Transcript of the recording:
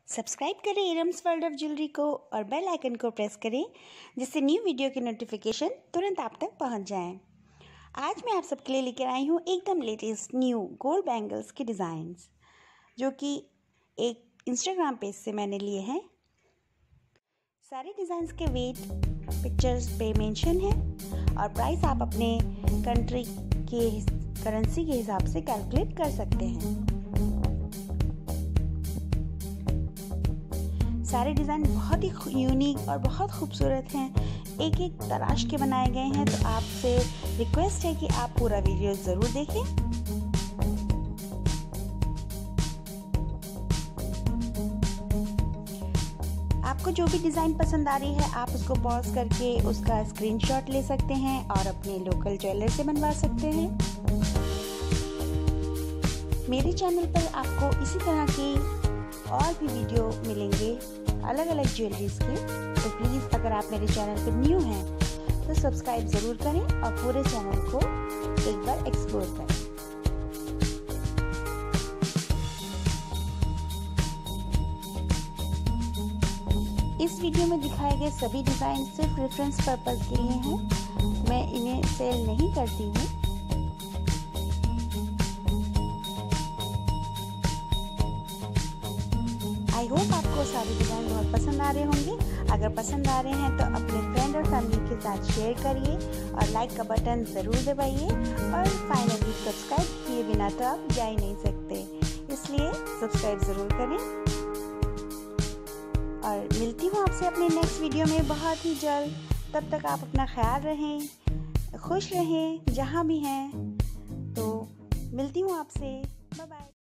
Subscribe करें Iram's world of jewellery को और बेल आइकन को प्रेस करें जिससे न्यू वीडियो की नोटिफिकेशन तुरंत आप तक पहुंच जाए। आज मैं आप सबके लिए लेकर आई हूं एकदम लेटेस्ट न्यू गोल्ड बैंगल्स के डिज़ाइंस, जो कि एक इंस्टाग्राम पेज से मैंने लिए हैं। सारे डिज़ाइंस के वेट पिक्चर्स पे मेंशन है और प्राइस आप अपने कंट्री के करेंसी के हिसाब से कैलकुलेट कर सकते हैं। सारे डिज़ाइन बहुत ही यूनिक और बहुत खूबसूरत हैं, एक एक तराश के बनाए गए हैं। तो आपसे रिक्वेस्ट है कि आप पूरा वीडियो ज़रूर देखें। आपको जो भी डिज़ाइन पसंद आ रही है आप उसको पॉज करके उसका स्क्रीनशॉट ले सकते हैं और अपने लोकल ज्वेलर से बनवा सकते हैं। मेरे चैनल पर आपको इसी तरह की और भी वीडियो मिलेंगे अलग अलग ज्वेलरीज के। तो प्लीज़ अगर आप मेरे चैनल पर न्यू हैं तो सब्सक्राइब ज़रूर करें और पूरे चैनल को एक बार एक्सप्लोर करें। इस वीडियो में दिखाए गए सभी डिज़ाइन सिर्फ रेफरेंस पर्पस के लिए हैं, मैं इन्हें सेल नहीं करती हूँ। आई होप आपको सारे डिज़ाइन बहुत पसंद आ रहे होंगे। अगर पसंद आ रहे हैं तो अपने फ्रेंड और फैमिली के साथ शेयर करिए और लाइक का बटन ज़रूर दबाइए। और फाइनली सब्सक्राइब किए बिना तो आप जा ही नहीं सकते, इसलिए सब्सक्राइब ज़रूर करें। और मिलती हूँ आपसे अपने नेक्स्ट वीडियो में बहुत ही जल्द। तब तक आप अपना ख्याल रहें, खुश रहें जहाँ भी हैं। तो मिलती हूँ आपसे।